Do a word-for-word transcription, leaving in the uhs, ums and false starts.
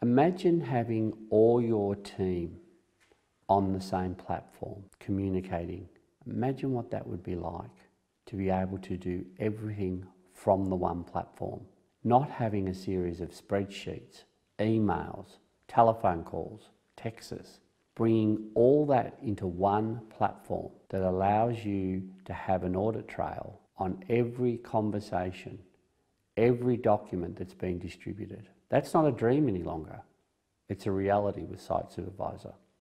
Imagine having all your team on the same platform, communicating. Imagine what that would be like, to be able to do everything from the one platform, not having a series of spreadsheets, emails, telephone calls, texts, bringing all that into one platform that allows you to have an audit trail on every conversation, every document that's been distributed. That's not a dream any longer. It's a reality with Site Supervisor.